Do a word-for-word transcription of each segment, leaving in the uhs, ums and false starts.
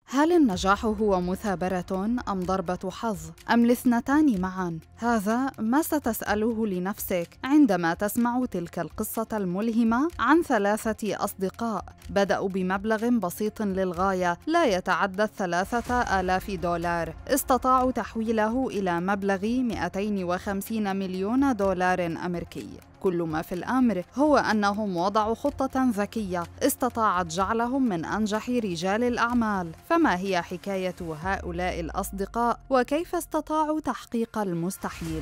هل النجاح هو مثابرة أم ضربة حظ أم الاثنتان معاً؟ هذا ما ستسأله لنفسك عندما تسمع تلك القصة الملهمة عن ثلاثة أصدقاء بدأوا بمبلغ بسيط للغاية لا يتعدى الثلاثة آلاف دولار، استطاعوا تحويله إلى مبلغ مئتين وخمسين مليون دولار أمريكي. كل ما في الأمر هو أنهم وضعوا خطة ذكية استطاعت جعلهم من أنجح رجال الأعمال. فما هي حكاية هؤلاء الأصدقاء وكيف استطاعوا تحقيق المستحيل؟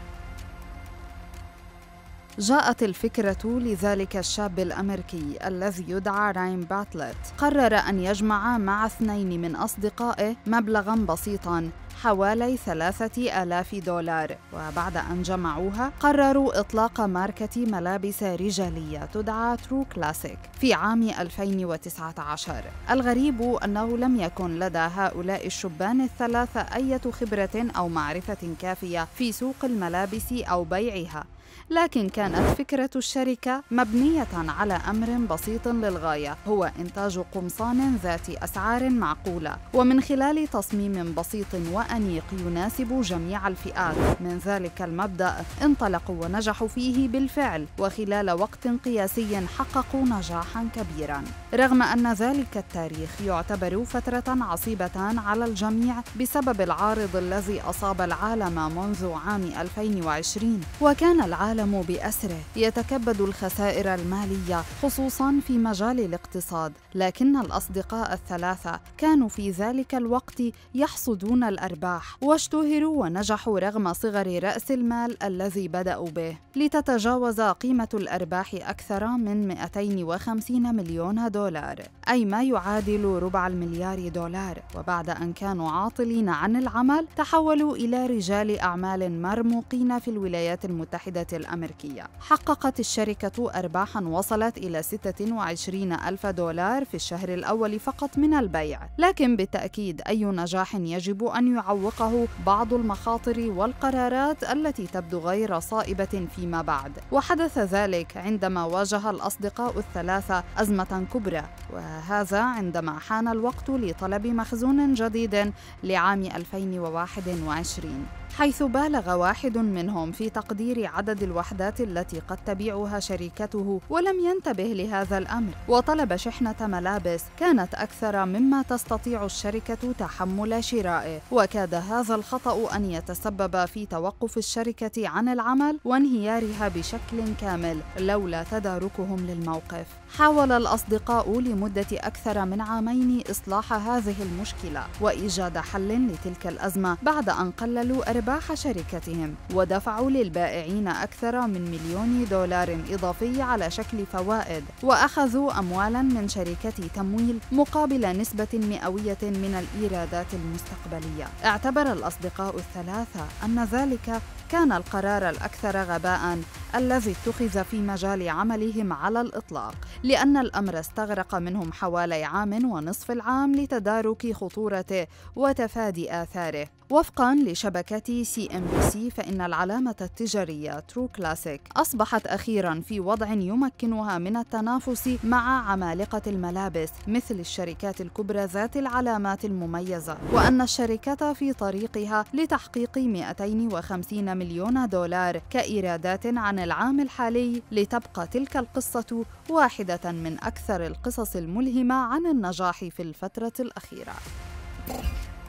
جاءت الفكرة لذلك الشاب الأمريكي الذي يدعى راين باتلت. قرر أن يجمع مع اثنين من أصدقائه مبلغاً بسيطاً حوالي ثلاثة آلاف دولار، وبعد أن جمعوها قرروا إطلاق ماركة ملابس رجالية تدعى ترو كلاسيك في عام ألفين وتسعة عشر. الغريب أنه لم يكن لدى هؤلاء الشبان الثلاثة أي خبرة أو معرفة كافية في سوق الملابس أو بيعها، لكن كانت فكرة الشركة مبنية على أمر بسيط للغاية، هو إنتاج قمصان ذات أسعار معقولة ومن خلال تصميم بسيط وأنيق يناسب جميع الفئات. من ذلك المبدأ انطلقوا ونجحوا فيه بالفعل، وخلال وقت قياسي حققوا نجاحاً كبيراً. رغم أن ذلك التاريخ يعتبر فترة عصيبة على الجميع بسبب العارض الذي أصاب العالم منذ عام ألفين وعشرين، وكان العالم بأسره يتكبد الخسائر المالية خصوصاً في مجال الاقتصاد، لكن الأصدقاء الثلاثة كانوا في ذلك الوقت يحصدون الأرباح واشتهروا ونجحوا رغم صغر رأس المال الذي بدأوا به، لتتجاوز قيمة الأرباح أكثر من مئتين وخمسين مليون دولار، أي ما يعادل ربع المليار دولار. وبعد أن كانوا عاطلين عن العمل تحولوا إلى رجال أعمال مرموقين في الولايات المتحدة الأمريكية. حققت الشركة أرباحاً وصلت إلى ستة وعشرين ألف دولار في الشهر الأول فقط من البيع، لكن بالتأكيد أي نجاح يجب أن يعوقه بعض المخاطر والقرارات التي تبدو غير صائبة فيما بعد، وحدث ذلك عندما واجه الأصدقاء الثلاثة أزمة كبرى، وهذا عندما حان الوقت لطلب مخزون جديد لعام ألفين وواحد وعشرين، حيث بالغ واحد منهم في تقدير عدد الوحدات التي قد تبيعها شركته ولم ينتبه لهذا الأمر، وطلب شحنة ملابس كانت أكثر مما تستطيع الشركة تحمل شرائه، وكاد هذا الخطأ أن يتسبب في توقف الشركة عن العمل وانهيارها بشكل كامل لولا تداركهم للموقف. حاول الأصدقاء لمدة أكثر من عامين إصلاح هذه المشكلة وإيجاد حل لتلك الأزمة بعد أن قللوا أرباح شركتهم ودفعوا للبائعين أكثر من مليون دولار إضافي على شكل فوائد، وأخذوا أموالاً من شركة تمويل مقابل نسبة مئوية من الإيرادات المستقبلية. اعتبر الأصدقاء الثلاثة أن ذلك كان القرار الأكثر غباءً الذي اتخذ في مجال عملهم على الإطلاق، لأن الأمر استغرق منهم حوالي عام ونصف العام لتدارك خطورته وتفادي آثاره. وفقاً لشبكة سي إم بي سي فإن العلامة التجارية ترو كلاسيك أصبحت أخيراً في وضع يمكنها من التنافس مع عمالقة الملابس مثل الشركات الكبرى ذات العلامات المميزة، وأن الشركة في طريقها لتحقيق مئتين وخمسين مليون دولار كإيرادات عن العام الحالي، لتبقى تلك القصة واحدة من أكثر القصص الملهمة عن النجاح في الفترة الأخيرة.